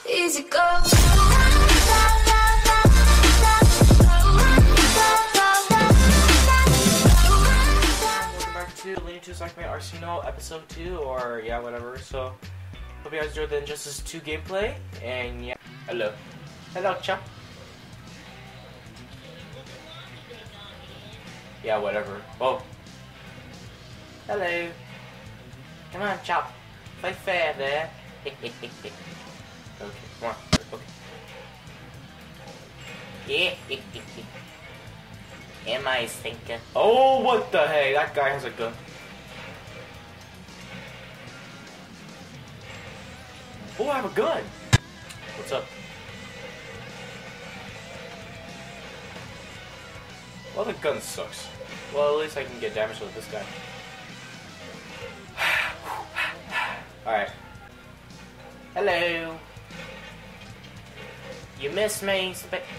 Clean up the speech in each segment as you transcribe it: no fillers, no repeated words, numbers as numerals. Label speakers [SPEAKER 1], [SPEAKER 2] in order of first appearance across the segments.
[SPEAKER 1] Easy go.
[SPEAKER 2] Welcome back to Leaning to Psych Arsenal episode 2, or yeah, whatever. So, hope you guys enjoyed the Injustice 2 gameplay. And yeah, hello, chap. Yeah, whatever. Oh, hello. Come on, chap. Play fair there. Okay, come on. Okay. Yeah. Am I thinking? Oh, what the hey? That guy has a gun. Oh, I have a gun. What's up? Well, the gun sucks. Well, at least I can get damage with this guy. Alright. Hello. You miss me,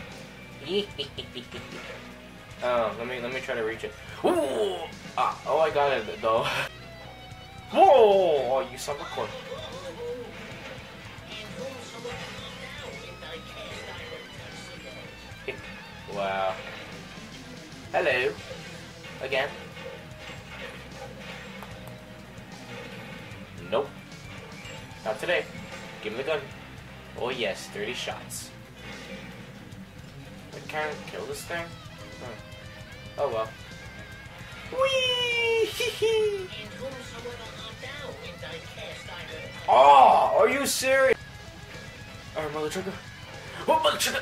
[SPEAKER 2] oh, let me try to reach it. Ooh! Ah, oh, I got it though. Whoa! Oh, you son of a corn. Wow. Hello. Again. Nope. Not today. Give me the gun. Oh yes, 30 shots. I can't kill this thing? Oh well. Whee! Oh, are you serious? Alright, mother trigger. Oh, mother trigger!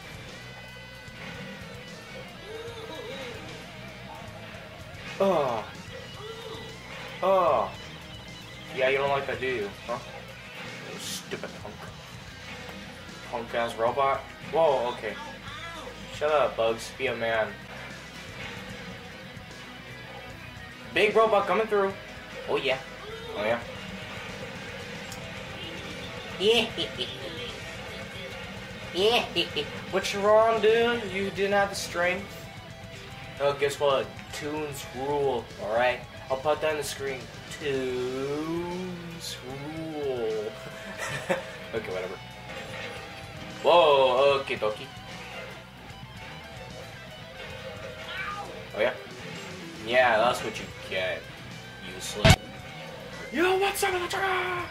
[SPEAKER 2] Oh. Oh. Yeah, you don't like that, do you? Huh? You stupid punk. Punk ass robot. Whoa, okay. Shut up, Bugs. Be a man. Big robot coming through. Oh yeah. Oh yeah. Yeah. What's wrong, dude? You didn't have the strength. Oh, guess what? Toons rule. Alright? I'll put that on the screen. Toons rule. Okay, whatever. Whoa, okay, dokie. Oh yeah? Yeah, that's what you get, useless. Yo, what's up, Electra?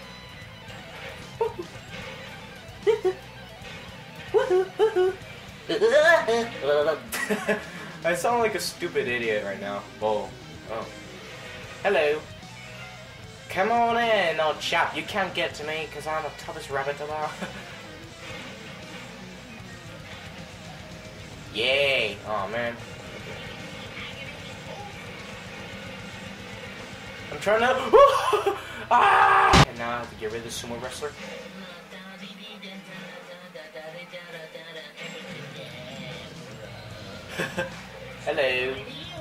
[SPEAKER 2] I sound like a stupid idiot right now. Whoa. Oh. Hello. Come on in, old chap. You can't get to me because I'm the toughest rabbit alive. Yay. Oh, man. I'm trying to... Ah! And now I have to get rid of the sumo wrestler. Hello.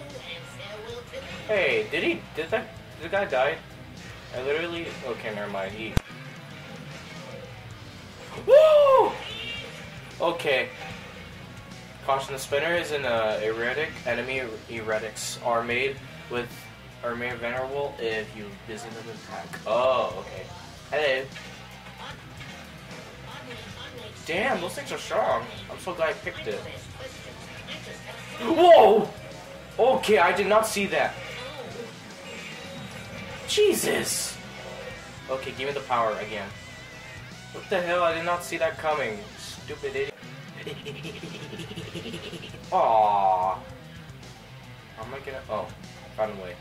[SPEAKER 2] Hey, did the guy die? I literally... Okay, never mind. Woo! Okay. Caution, the spinner is an erratic. Enemy erratics are made vulnerable if you visit an attack. Oh, okay. Hello. Damn, those things are strong. I'm so glad I picked it. Whoa! Okay, I did not see that. Jesus! Okay, give me the power again. What the hell? I did not see that coming. Stupid idiot. Aww. How am I gonna... Oh, found a way.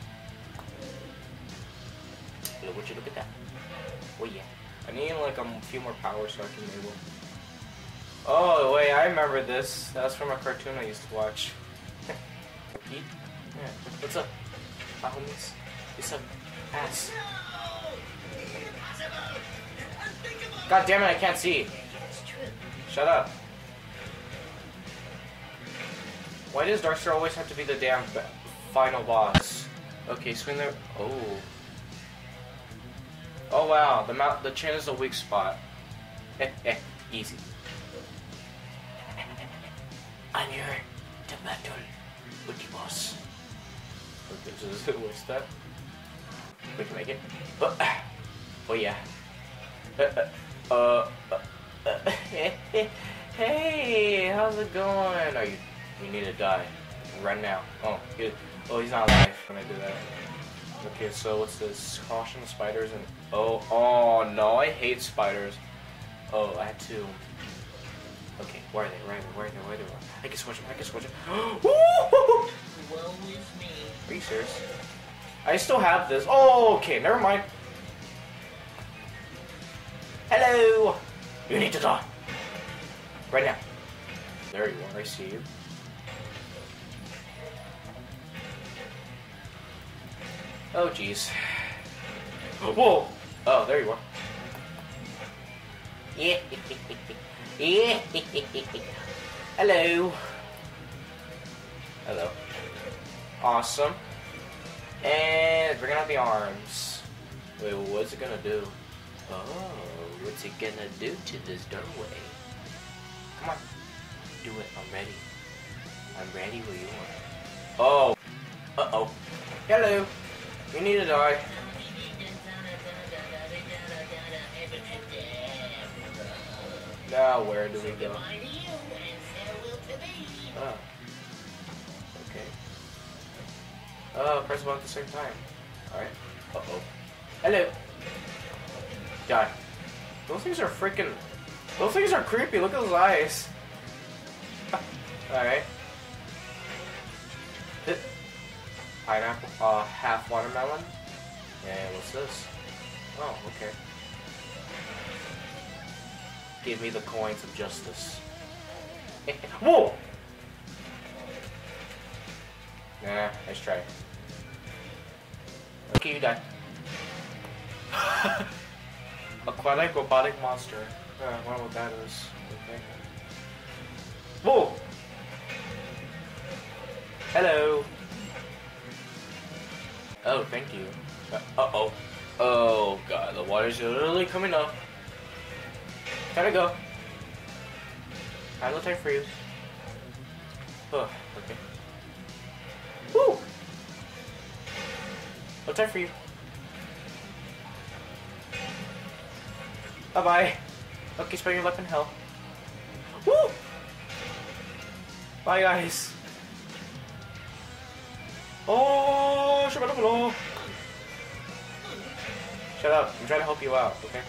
[SPEAKER 2] Would you look at that? Oh yeah. I need like a few more power so I can enable. Oh wait, I remember this. That was from a cartoon I used to watch. Pete? Yeah. What's up? My homies? You some ass. God damn it, I can't see. Shut up. Why does Darkster always have to be the damn final boss? Okay, swing there. Oh. Oh wow, the chin is a weak spot. Easy. I'm here to battle with the boss. Okay, so what's that? We can make it. Oh yeah. Hey, how's it going? Oh, you need to die right now. Oh, he's not alive when I do that. Okay, so what's this? Caution spiders and oh no, I hate spiders. Oh, I had to. Okay, where are they? Where are they? I can switch them. Well, with me. Are you serious? I still have this. Oh, okay, never mind. Hello. You need to die. Right now. There you are. I see you. Oh, jeez. Whoa. Oh, there you are. Yeah. Hello. Hello. Awesome. And bring out the arms. Wait, what's it gonna do? Oh, what's it gonna do to this doorway? Come on. Do it. I'm ready. I'm ready where you are. Oh. Uh-oh. Hello. You need to die. Now where do we go? Oh. Okay. Oh, press them at the same time. Alright. Uh-oh. Hello. Die. Those things are freaking... Those things are creepy. Look at those eyes. Alright. Pineapple. Half watermelon. And what's this? Oh, okay. Give me the coins of justice. Whoa! Nah, nice try. Okay, you die. Aquatic robotic monster. I wonder what that is. Okay. Whoa! Hello. Oh, thank you. Uh-oh. Oh, God. The water's literally coming up. Gotta go. I have no time for you. Oh, okay. Woo! No time for you. Bye-bye. Okay, spend your life in hell. Woo! Bye, guys. Oh, shut up. I'm trying to help you out, okay?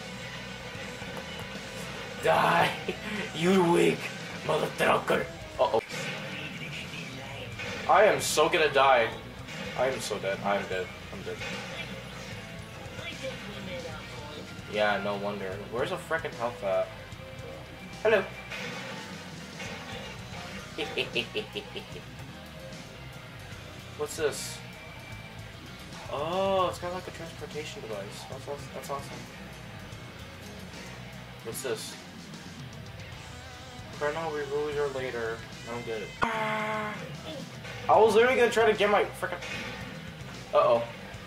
[SPEAKER 2] Die, you weak mother trucker. Uh-oh. I am so gonna die. I am so dead. I'm dead. I'm dead. Yeah, no wonder. Where's the frickin' health at? Hello. What's this? Oh, it's kind of like a transportation device. That's awesome. What's this? Chrono Revolution later. I don't get it. I was literally gonna try to get my frickin'. Uh-oh.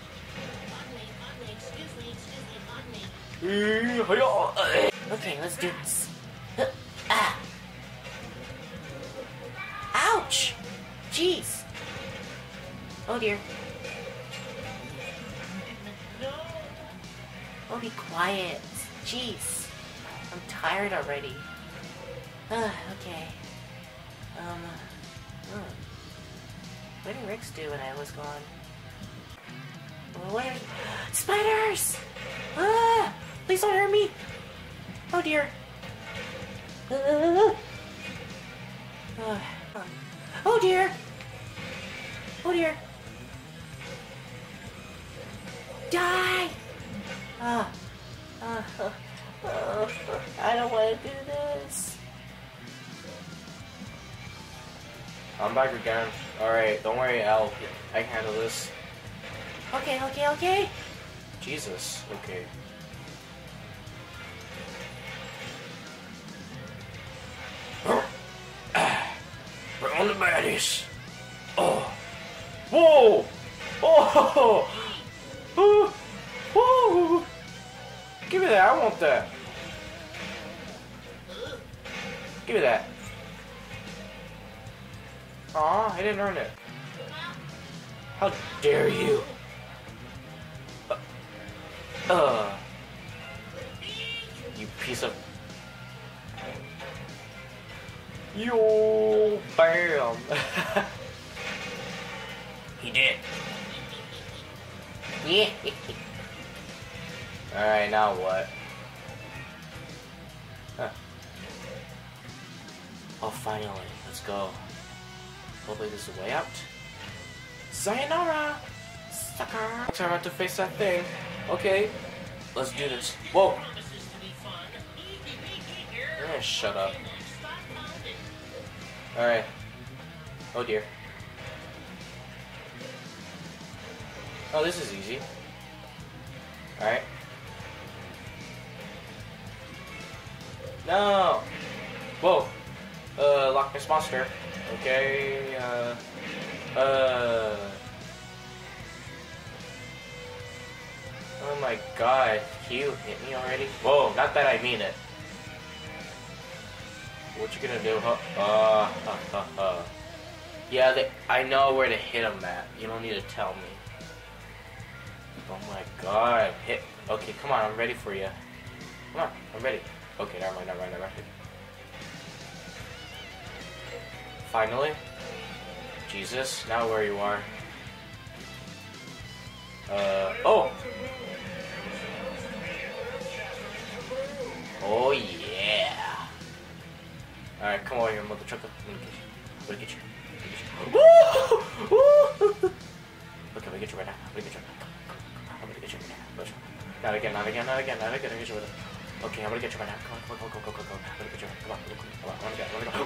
[SPEAKER 1] Okay, let's do this. Ah. Ouch! Jeez. Oh dear. Oh, be quiet. Jeez. I'm tired already. Okay. What did Rix do when I was gone? Where? Spiders! Ah! Please don't hurt me! Oh dear. Oh dear! Oh dear! Die! I don't want to do this.
[SPEAKER 2] I'm back again. Alright, don't worry, Al. I can handle this.
[SPEAKER 1] Okay.
[SPEAKER 2] Jesus, okay. We're on the baddies. Oh. Whoa! Oh! Oh! Whoa! Give me that, I want that. Give me that. Aw, I didn't earn it. How dare you? You piece of... Yo, bam. He did. Yeah. Alright, now what? Huh. Oh, finally. Let's go. Hopefully this is the way out. Sayonara! Sucker! I'm about to face that thing. Okay. Let's do this. Whoa! Shut up. Alright. Oh dear. Oh, this is easy. Alright. No! Whoa! Loch Ness Monster. Okay, Oh my god, you hit me already? Whoa, not that I mean it. What you gonna do, huh? Yeah, I know where to hit him at. You don't need to tell me. Oh my god, hit. Okay, come on, I'm ready for you. Come on, I'm ready. Okay, never mind. Finally. Jesus, now where you are. Oh! Oh yeah! Alright, come over here, mother trucker. I'm gonna get you. Woo! Okay, I'm gonna get you right now. I'm gonna get you right now. Not again. I'm gonna get you with it. Okay, I'm gonna get you right now. Come on. Go. I'm gonna get you. Come on. I wanna go.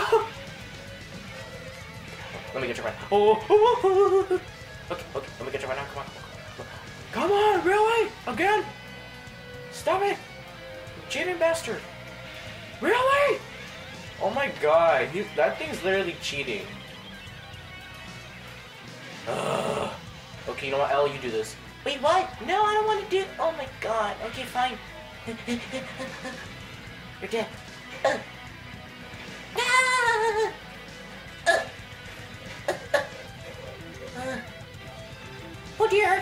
[SPEAKER 2] Let me get you right now. Okay, let me get you right now. Come on, really? Again? Stop it! Cheating bastard! Really? Oh my god, that thing's literally cheating. Okay, you know what, Elle, you do this.
[SPEAKER 1] Wait, what? No, I don't want to do. Oh my god. Okay, fine. You're dead. Oh dear.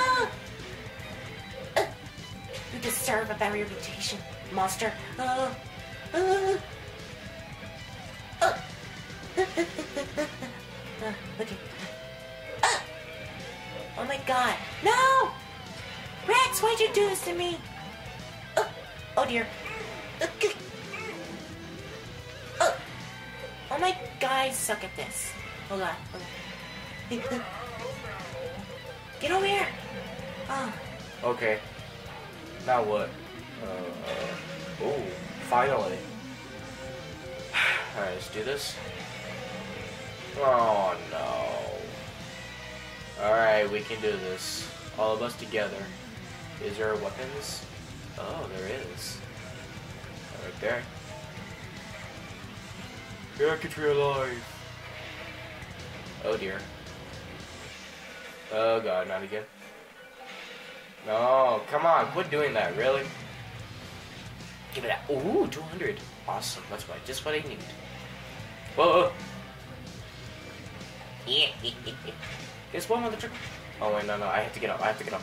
[SPEAKER 1] You deserve a better reputation, monster. Okay. Oh my god. No! Rex, why'd you do this to me? Oh dear. Oh my guys suck at this. Hold on. Get over here. Oh.
[SPEAKER 2] Okay. Now what? Oh, finally. Alright, let's do this. Oh no. Alright, we can do this. All of us together. Is there weapons? Oh, there is. Right there. Circuitry alive. Oh dear. Oh god, not again. No, come on, quit doing that, really? Give it a ooh, 200. Awesome, that's right, just what I need. Whoa! Yeah. Guess what, mother trucker? Oh wait, no, I have to get up. I have to get up.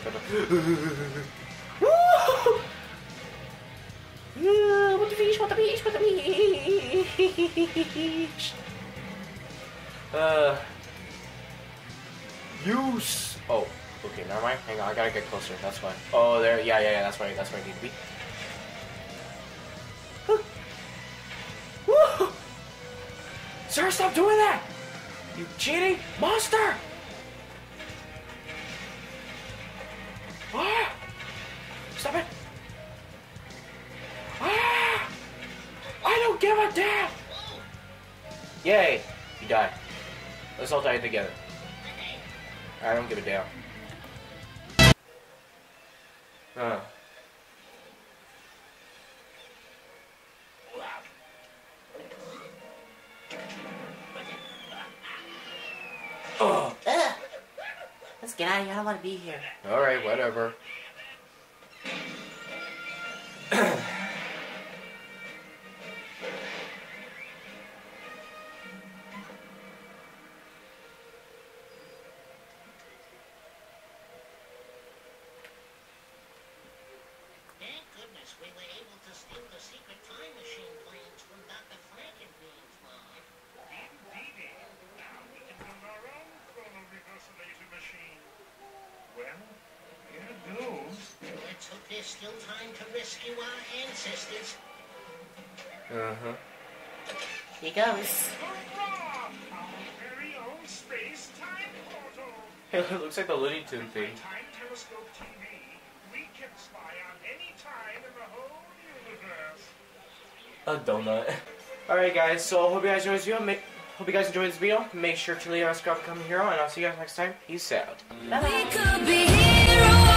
[SPEAKER 2] What the fish? Use. Oh, okay, never mind. Hang on, I gotta get closer. That's fine. Oh, there. Yeah. That's where I need to be. Sir, stop doing that! You cheating monster! Ah! Stop it! Ah! I don't give a damn! Yay! You died. Let's all die together. I don't give a damn.
[SPEAKER 1] Let's get out of here. I don't want to be here.
[SPEAKER 2] Alright, whatever.
[SPEAKER 3] We were able to steal the secret time machine plans from Dr. Franken. Let's hope there's still time to rescue our ancestors.
[SPEAKER 2] Uh-huh.
[SPEAKER 1] Here goes.
[SPEAKER 4] Hurrah! Our very own space-time portal.
[SPEAKER 2] It looks like the Looney Tune thing.
[SPEAKER 4] Time Telescope TV. We can spy on any time in the whole universe.
[SPEAKER 2] A donut. Alright guys, so I hope you guys enjoyed this video. Hope you guys enjoyed this video. Make sure to leave a subscribe, comment, hero, and I'll see you guys next time. Peace out.
[SPEAKER 1] Bye-bye.
[SPEAKER 5] We could be heroes.